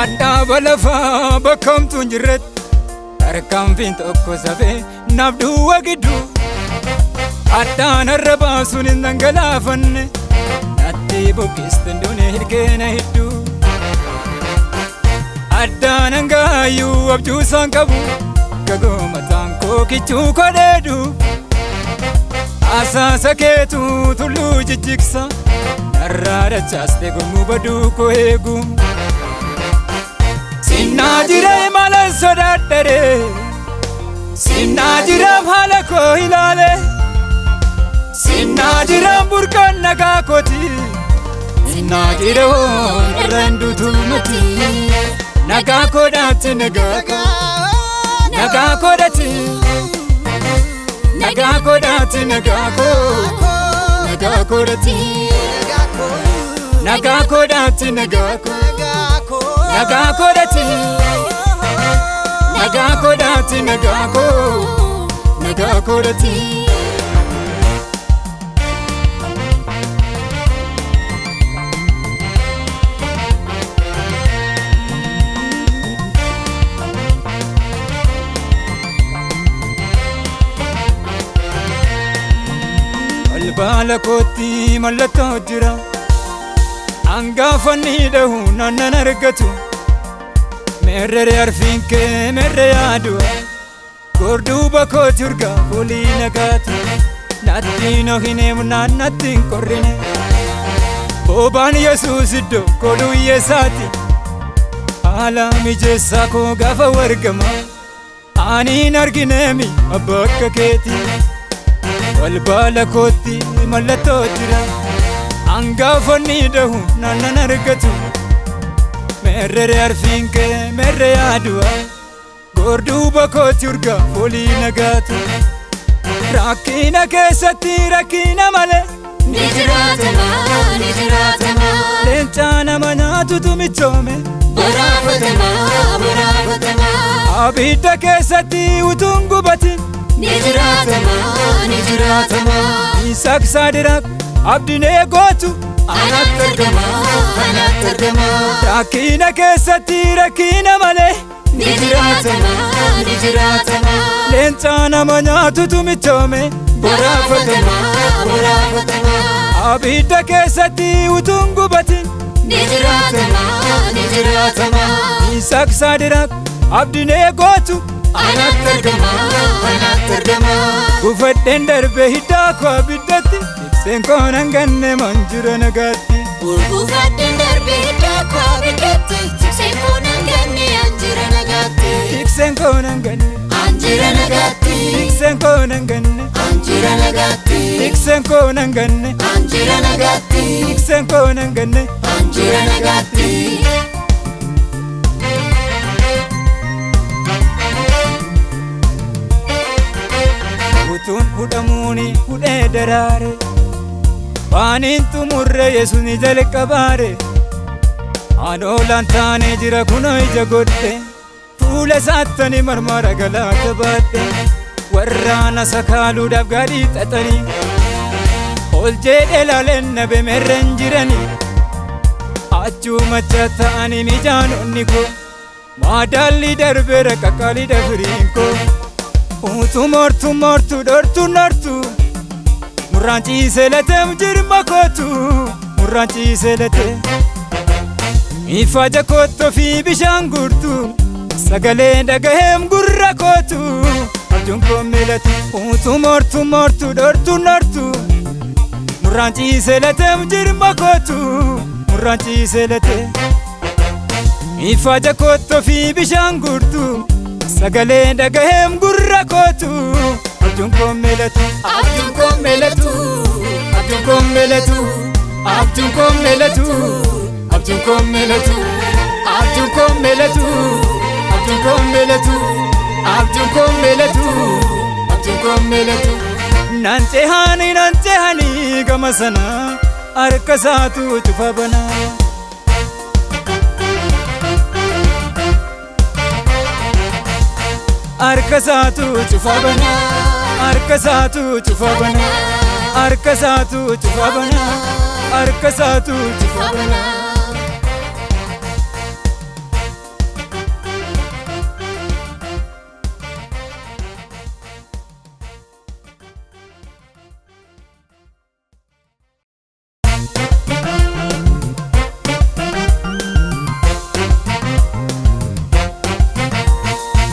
Adda balafa bakkamtu jirret tarkaanfiin tokko safee nabdu wagidu Addaan arraba sun hin dhangalaafanne natti buqqisten duune hirkeena hiddu Addaan hangaayyuu abjuusaan qabu gagoomataan koo kichuu kodheedu Asaasa keetu tulluu jijjigsa narraa dachaaste gomuu baduu koo eegu Sinnaa jiree mala sodaadhere Sinnaa jireef haala koo ilaale Sinnaa jireef burqaan nagaa kooti Sinnaa jireef irraan duutumatti Nagaa koodhaatti nagaa koodhaatti Nagaa koodhaatti nagaa koodhaatti Nagaa koodhaatti nagaa koodhaatti Nagaa koodhaatti nagaa koodhaatti Balbala kootti mallattoo jira Angaafanni dhahu naannan argatu Merrere arfiin kee merre yaadua Gorduuba kooti urgaa foolii nagaatu Natti no hineemnaan natti hin qorrine Boobaan Yesuus iddoo kooluu hiyyeessaati Haala mijeessaa koo gaafa wargama Aniin argineemi abba akka keeti Balbala kootti mallattoo jira Angaafanni dhahu naannan argatu Merrere arfiin kee merre yaadua Gorduuba kooti urgaa foolii nagaatu Rakkina keessatti rakkina malee Ni jiraatama Leencaa nama nyaatutu michoome Boraafatama Abidda keessatti utuun gubatin Ni jiraatama Isaksaa diraak abdinee gootu Anatti argama Rakkina keessatti rakkina malee Ni jiraatama Leencaa nama nyaatutu michoome Boraafatama Abidda keessatti utuun gubatin Ni jiraatama Isaksaa diraak abdinee gootu Anatti argama Gufadheen darbe hiddaa koo abiddatti Tikseen koo nan ganne manjira nagaatti Gufadheen darbe hiddaa koo abiddatti Tikseen koo nan ganne anjira nagaatti Tikseen koo nan ganne Anjira nagaatti Tikseen koo nan ganne Anjira nagaatti Tikseen koo nan ganne Anjira nagaatti Tikseen koo nan ganne Anjira nagaatti Utuun hudhamuuni hudhee daraare Waaniin xumurre Yesuusni jalqabaare Anoolaan taanee jira kunoo ija godhe Fuula saattanii marmara galaata baadhe Warraana sakaaluudhaaf gaarii xaxanii Ol jedhe laaleen nabe merreen jiranii Achuu macha ta'anii mijaanonni koo Maadaalli darbeera qaqqaalii dafiriin koo Mortu dortu Murraan ciisee lateem jirma kootu Murraan ciisee latee Miifaaja koottoo fi bishaan gurtu Sagalee dhagaheem gurra kootu Abjuun koo milatu Mortu dortu Murraan ciisee lateem jirma kootu Murraan ciisee latee Miifaaja koottoo fi bishaan gurtu Sagalee dhagaheem gurra kootu Abjuun koo milatu Abjuun koo milatu Abjuun koo milatu Abjuun koo milatu Abjuun koo milatu Abjuun koo milatu Abjuun koo milatu Abjuun koo milatu Abjuun koo milatu Nan ceehanii gama sana harka isaatu cufa banaa Harka isaatu cufa banaa Harka isaatu cufa banaa Harka isaatu cufa banaa Harka isaatu cufa banaa